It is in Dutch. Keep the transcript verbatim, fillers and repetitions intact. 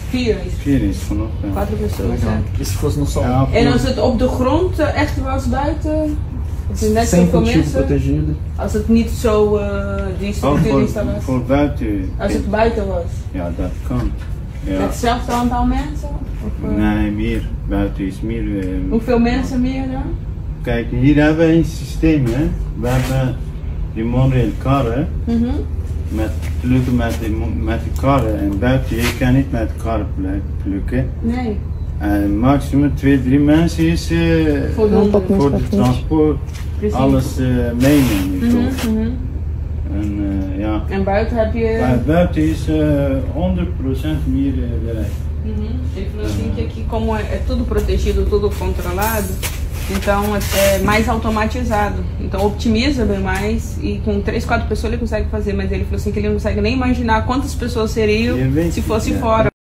Vier. Vier is genoeg. Ja. Quatro pessoas, né? E se fosse no sol? Ja, En voor, als het op de grond uh, echt was buiten, als er net Sem zoveel cultivo mensen, protegido. als het niet zo uh, die oh, structuurlista voor, was, voor buiten. als het buiten was, Ja, dat kan. Ja. hetzelfde aantal mensen? Of, uh, Nee, meer. Buiten is meer. Uh, Hoeveel mensen meer dan? Kijk, hier hebben we een systeem. Hè. We hebben die monorail karren. Mm-hmm. Met plukken met de, met de karren. En buiten, je kan niet met de karren plukken. Nee. En maximum twee, drie mensen is uh, Voldoende. voor de transport. Precies. Alles uh, meenemen. Mm-hmm, toch? mm-hmm. En, uh, ja. En buiten heb je... Maar buiten is uh, honderd procent meer uh, bereik. Uhum. Ele falou assim que aqui, como é, é tudo protegido, tudo controlado, então é mais automatizado. Então optimiza bem mais e com três, quatro pessoas ele consegue fazer, mas ele falou assim que ele não consegue nem imaginar quantas pessoas seriam se fosse fora.